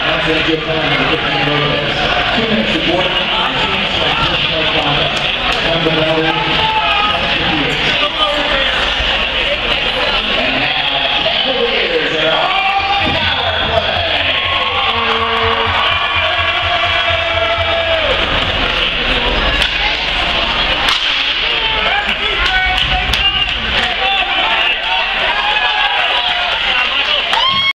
That's a good time to get the 2 minutes report. 2 minutes like personal conduct.